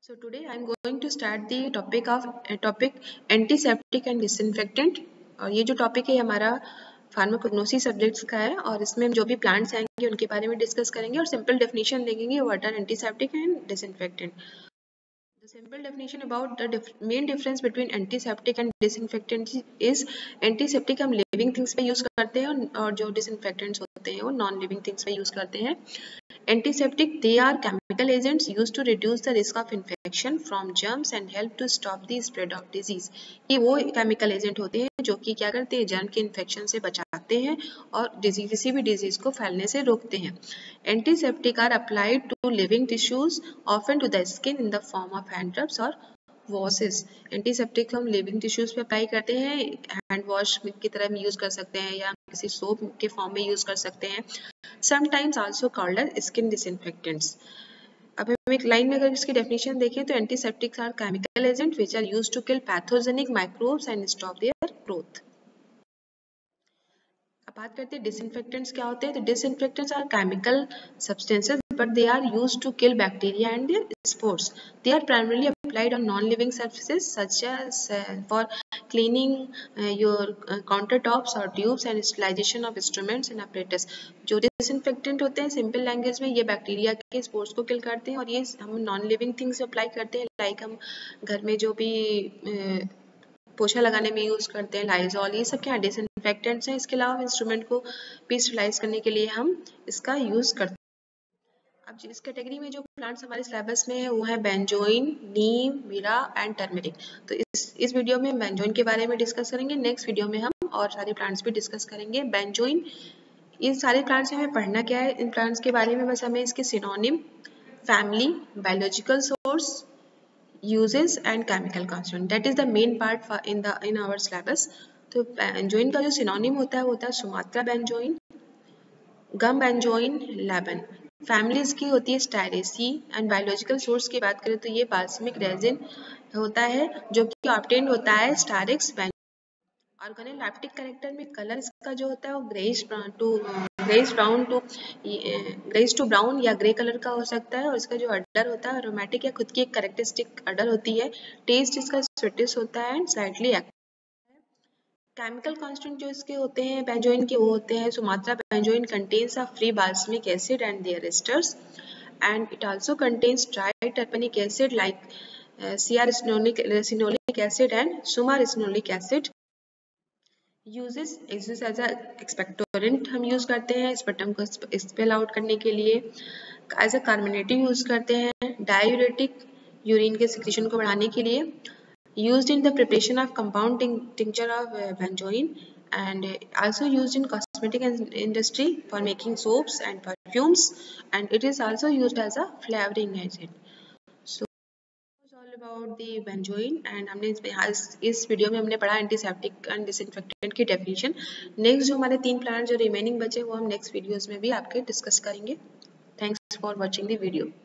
So today I'm going to start the topic antiseptic and disinfectant। और ये जो topic है हमारा फार्माकोग्नोसी सब्जेक्ट्स का है और इसमें हम जो भी प्लांट्स आएंगे उनके बारे में डिस्कस करेंगे और सिंपल डेफिनेशन देंगे what are antiseptic and disinfectant. The simple definition about the main difference between antiseptic and disinfectant is antiseptic हम living things पे use करते हैं और जो disinfectants होते हैं वो non living things पे use करते हैं। Antiseptic, they are chemical agents used to reduce the risk of infection from germs and help to stop the spread of disease। ये वो chemical agent होते हैं जो कि क्या करते हैं, जर्म के इन्फेक्शन से बचाते हैं और किसी भी डिजीज को फैलने से रोकते हैं। Antiseptic are applied to living tissues, often to the skin in the form of hand rubs or washes. Antiseptic हम लिविंग टिश्यूज पे अप्लाई करते हैं, हैंड वॉश की तरह हम यूज कर सकते हैं या किसी सोप के फॉर्म में यूज कर सकते हैं। Sometimes also called as skin disinfectants. अब हम एक लाइन में अगर इसकी डेफिनेशन देखें तो antiseptics are chemical agent which are used to kill pathogenic microbes and stop their growth. अब बात करते हैं डिसइंफेक्टेंट्स क्या होते हैं। तो disinfectants are chemical substances but they are used to kill bacteria and their spores. They are primarily applied on non-living surfaces such as for cleaning your countertops or tubes and sterilization of instruments and apparatus. जो disinfectant होते हैं simple language में ये bacteria के spores को किल करते हैं और ये हम नॉन लिविंग थिंग्स अप्लाई करते हैं, लाइक हम घर में जो भी पोछा लगाने में यूज करते हैं, लाइजॉल, ये सब क्या डिसइंफेक्टेंट्स हैं। इसके अलावा इंस्ट्रूमेंट को भी स्टरलाइज करने के लिए हम इसका यूज करते हैं। अब इस कैटेगरी में जो प्लांट्स हमारे सिलेबस में है वो है benzoin, neem, myrrh and turmeric. तो इस वीडियो में बेंजोइन के बारे में डिस्कस करेंगे। नेक्स्ट वीडियो में हम और सारे प्लांट्स भी डिस्कस करेंगे। बेंजोइन, इन सारे प्लांट्स में हमें पढ़ना क्या है, इन प्लांट्स के बारे में बस हमें इसके synonym, family, biological source, uses and chemical constituent, that is the main part in our syllabus. तो बेंजोइन का जो सिनोनिम होता है वो होता है Sumatra benzoin, gum benzoin, loban. Families की होती है स्टायरेसी एंड बायोलॉजिकल सोर्स की बात करें तो ये बाल्समिक रेजिन होता है जो कि ऑब्टेन्ड होता है स्टारिक्स बेंजोइन। ऑर्गेनोलैप्टिक कैरेक्टर में कलर इसका जो होता है वो ग्रेइश टू ब्राउन या ग्रे कलर का हो सकता है और इसका जो अडर होता है अरोमेटिक या खुद की एक कैरेक्टरिस्टिक अडर होती है। टेस्ट इसका स्वीटिश होता है and slightly active. Chemical constant जो इसके होते हैं बेंजोइन के वो होते हैं Sumatra benzoin contains a free balsamic acid and their esters and it also contains triterpenic acid like C-racinoleic acid and suma-racinoleic acid. Uses exist as a expectorant हम use करते हैं स्पर्टम को एक्सपेल आउट करने के लिए, एज अ कार्बोनेटिव यूज करते हैं, diuretic urine के सिक्रीशन को बढ़ाने के लिए, used in the preparation of compound tincture of benzoin and also used in cosmetic industry for making soaps and perfumes and it is also used as a flavoring agent. So it's all about the benzoin and हमने इस video में हमने पढ़ा antiseptic and disinfectant की definition. Next जो हमारे 3 plant जो remaining बचे वो हम नेक्स्ट वीडियोस में भी आपके डिस्कस करेंगे। Thanks for watching the video.